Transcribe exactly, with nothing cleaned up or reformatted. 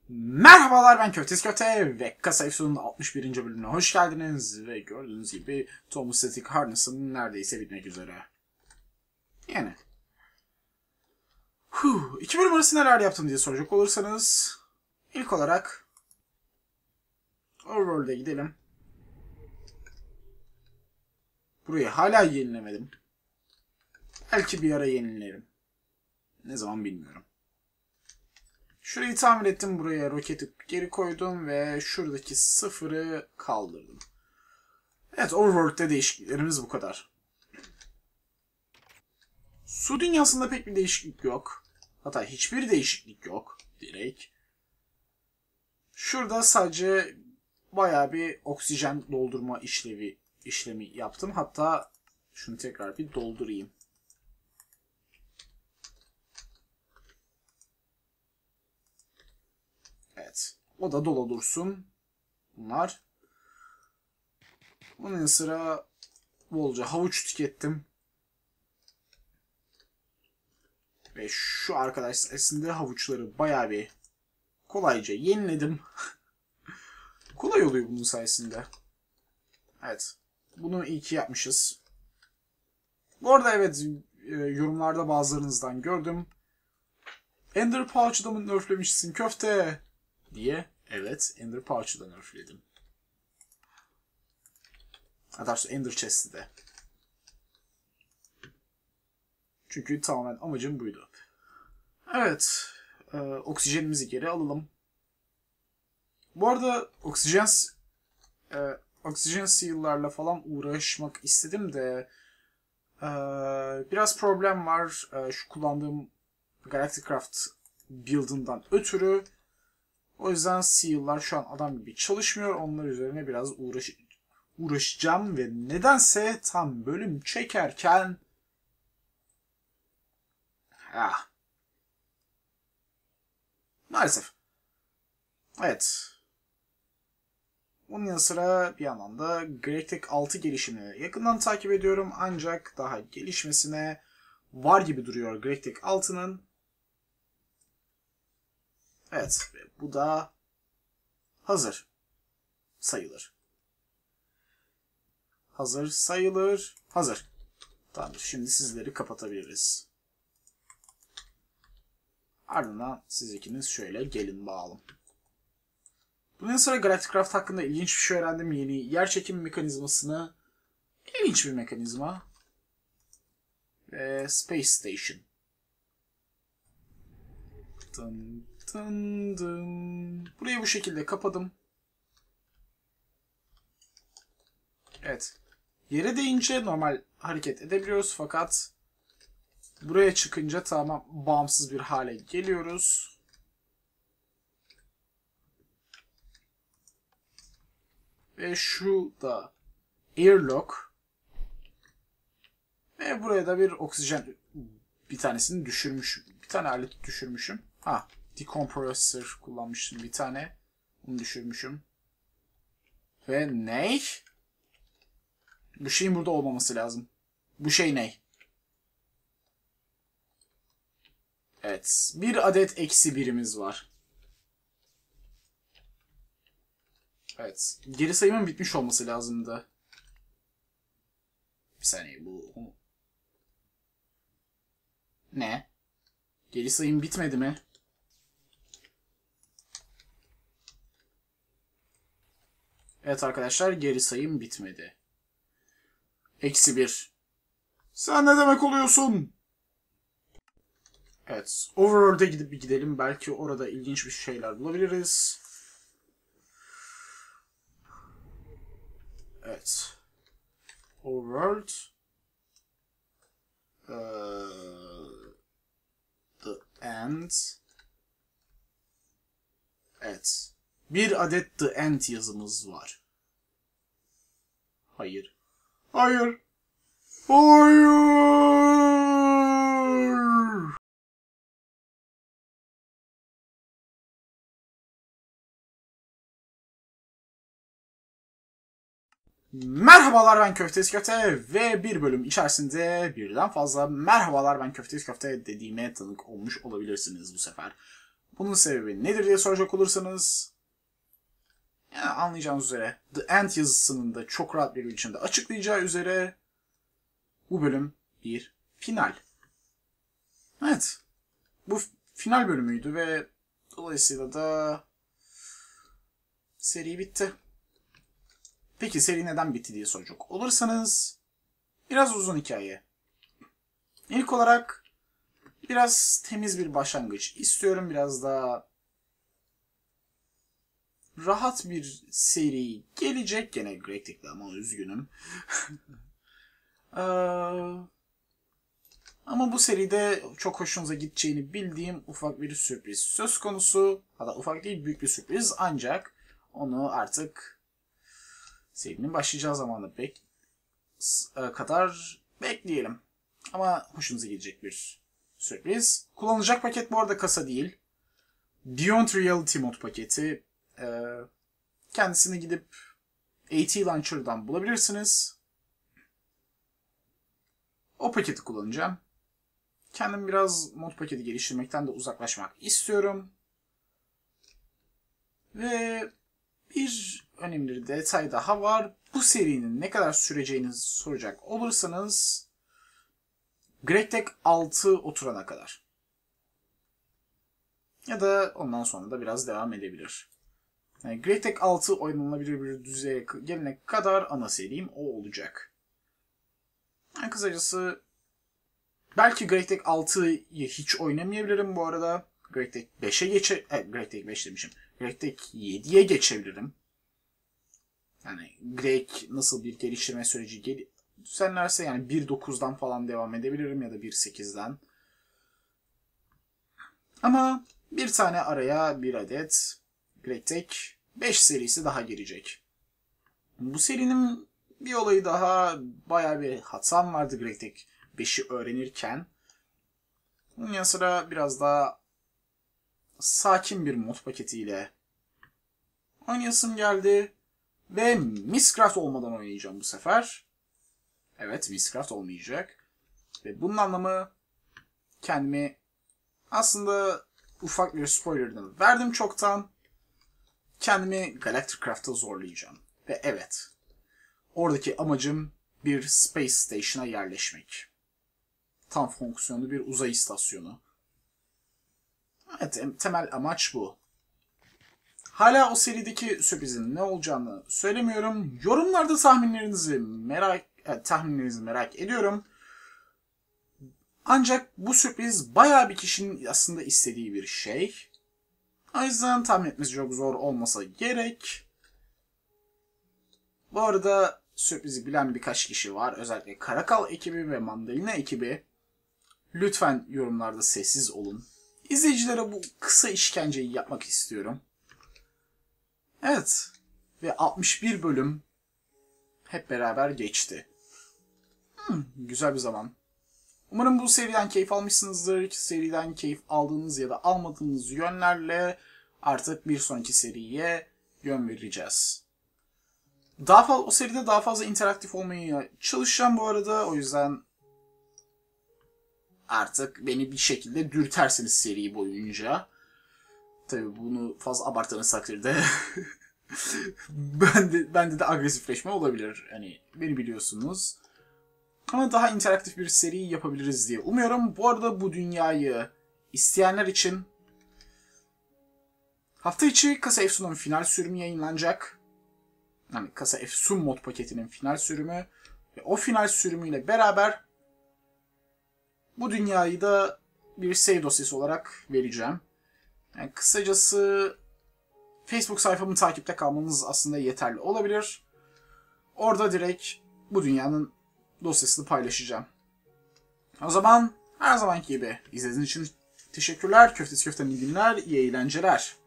Merhabalar, ben Köftes Köfte ve Kasa Efsun'un altmış birinci bölümüne hoş geldiniz ve gördüğünüz gibi Tom Static Harness'ın neredeyse bitmek üzere. Yani. Huh, iki bölüm arası neler yaptım diye soracak olursanız ilk olarak Overworld'e gidelim. Burayı hala yenilemedim. Belki bir ara yenilerim. Ne zaman bilmiyorum. Şurayı tamir ettim, buraya roketi geri koydum ve şuradaki sıfırı kaldırdım. Evet, Overworld'de değişikliklerimiz bu kadar. Su dünyasında pek bir değişiklik yok. Hatta hiçbir değişiklik yok direkt. Şurada sadece bayağı bir oksijen doldurma işlevi işlemi yaptım. Hatta şunu tekrar bir doldurayım. Evet. O da dolu dursun. Bunlar. Bunun yanı sıra bolca havuç tükettim. Ve şu arkadaş sayesinde havuçları bayağı bir kolayca yeniledim. Kolay oluyor bunun sayesinde. Evet. Bunu iyi ki yapmışız. Bu arada evet, yorumlarda bazılarınızdan gördüm. Ender Pouch'da mı nerflemişsin köfte diye. Evet, Ender Pouch'da nerfledim. Hatta Ender Chest'i de. Çünkü tamamen amacım buydu. Evet. E, oksijenimizi geri alalım. Bu arada oksijen e, oksijen seal'larla falan uğraşmak istedim de e, biraz problem var. E, şu kullandığım Galacticraft build'ından ötürü. O yüzden seal'lar şu an adam gibi çalışmıyor. Onlar üzerine biraz uğraş uğraşacağım ve nedense tam bölüm çekerken ah. Maalesef. Evet. Bunun yanı sıra bir yandan da GregTech altı gelişimini yakından takip ediyorum. Ancak daha gelişmesine var gibi duruyor GregTech altının. Evet. Bu da hazır sayılır. Hazır sayılır. Hazır. Tamamdır. Şimdi sizleri kapatabiliriz. Ardından siz ikiniz şöyle gelin bakalım. Bunun yanı sıra Galacticraft hakkında ilginç bir şey öğrendim. Yeni yerçekim mekanizmasını. İlginç bir mekanizma. Ve Space Station. Dın dın dın. Burayı bu şekilde kapadım. Evet. Yere değince normal hareket edebiliyoruz fakat buraya çıkınca tamamen bağımsız bir hale geliyoruz. Ve şu da airlock. Ve buraya da bir oksijen bir tanesini düşürmüşüm. Bir tane alet düşürmüşüm. Ha, decompressor kullanmıştım bir tane. Onu düşürmüşüm. Ve ne? Bu şeyin burada olmaması lazım. Bu şey ne? Evet. Bir adet eksi birimiz var. Evet. Geri sayımın bitmiş olması lazımdı. Bir saniye bu... Ne? Geri sayım bitmedi mi? Evet arkadaşlar, geri sayım bitmedi. Eksi bir. Sen ne demek oluyorsun? Evet. Overworld'e gidip bir gidelim. Belki orada ilginç bir şeyler bulabiliriz. Evet. Overworld. Uh, the End. Evet. Bir adet The End yazımız var. Hayır. Hayır. Hayır. Merhabalar, ben Köftes Köfte ve bir bölüm içerisinde birden fazla merhabalar ben Köftes Köfte dediğime tanık olmuş olabilirsiniz bu sefer. Bunun sebebi nedir diye soracak olursanız, yani anlayacağınız üzere The End yazısının da çok rahat bir biçimde açıklayacağı üzere bu bölüm bir final. Evet. Bu final bölümüydü ve dolayısıyla da seri bitti. Peki seri neden bitti diye soracak olursanız, biraz uzun hikaye. İlk olarak biraz temiz bir başlangıç istiyorum. Biraz daha rahat bir seri gelecek. Gene Greg Tek'le ama üzgünüm. ee, ama bu seride çok hoşunuza gideceğini bildiğim ufak bir sürpriz söz konusu. Hatta ufak değil, büyük bir sürpriz, ancak onu artık serinin başlayacağı zamanda bek kadar bekleyelim. Ama hoşunuza gidecek bir sürpriz. Kullanılacak paket bu arada kasa değil. Beyond Reality mod paketi. Ee, kendisini gidip A T Launcher'dan bulabilirsiniz. O paketi kullanacağım. Kendim biraz mod paketi geliştirmekten de uzaklaşmak istiyorum. Ve bir önemli bir detay daha var. Bu serinin ne kadar süreceğini soracak olursanız, GregTech altı oturana kadar. Ya da ondan sonra da biraz devam edebilir. Yani GregTech altı oynanabilir bir düzeye gelene kadar ana serim o olacak. Yani kısacası belki GregTech altıyı hiç oynamayabilirim bu arada. GregTech beşe geçe... E, GregTech beş demişim. GregTech yediye geçebilirim. Yani Greg nasıl bir geliştirme süreci gel düzenlerse, yani bir nokta dokuzdan falan devam edebilirim ya da bir nokta sekizden. Ama bir tane araya bir adet GregTech beş serisi daha girecek. Bu serinin bir olayı daha, bayağı bir hatam vardı GregTech beşi öğrenirken. Bunun yanı sıra biraz daha sakin bir mod paketiyle oynayasım geldi. Ve Mistcraft olmadan oynayacağım bu sefer. Evet, Mistcraft olmayacak. Ve bunun anlamı, kendimi aslında ufak bir spoiler'ını verdim çoktan. Kendimi Galacticraft'a zorlayacağım. Ve evet, oradaki amacım bir Space Station'a yerleşmek. Tam fonksiyonlu bir uzay istasyonu. Evet, temel amaç bu. Hala o serideki sürprizin ne olacağını söylemiyorum. Yorumlarda tahminlerinizi merak e, tahminlerinizi merak ediyorum. Ancak bu sürpriz bayağı bir kişinin aslında istediği bir şey. O yüzden tahmin etmesi çok zor olmasa gerek. Bu arada sürprizi bilen birkaç kişi var. Özellikle Karakal ekibi ve Mandalina ekibi. Lütfen yorumlarda sessiz olun. İzleyicilere bu kısa işkenceyi yapmak istiyorum. Evet. Ve altmış bir bölüm hep beraber geçti. Hmm, güzel bir zaman. Umarım bu seriden keyif almışsınızdır. Seriden keyif aldığınız ya da almadığınız yönlerle artık bir sonraki seriye yön vereceğiz. Daha fazla, o seride daha fazla interaktif olmaya çalışacağım bu arada. O yüzden artık beni bir şekilde dürtersiniz seri boyunca. Tabii bunu fazla abarttığınız takdirde bende, bende de agresifleşme olabilir. Hani beni biliyorsunuz. Ama daha interaktif bir seri yapabiliriz diye umuyorum. Bu arada bu dünyayı isteyenler için hafta içi Kasa Efsun'un final sürümü yayınlanacak. Yani Kasa Efsun mod paketinin final sürümü. Ve o final sürümüyle beraber bu dünyayı da bir save dosyası olarak vereceğim. Yani kısacası Facebook sayfamı takipte kalmanız aslında yeterli olabilir. Orada direkt bu dünyanın dosyasını paylaşacağım. O zaman her zamanki gibi izlediğiniz için teşekkürler. Köftesi köftenin iyi günler, iyi eğlenceler.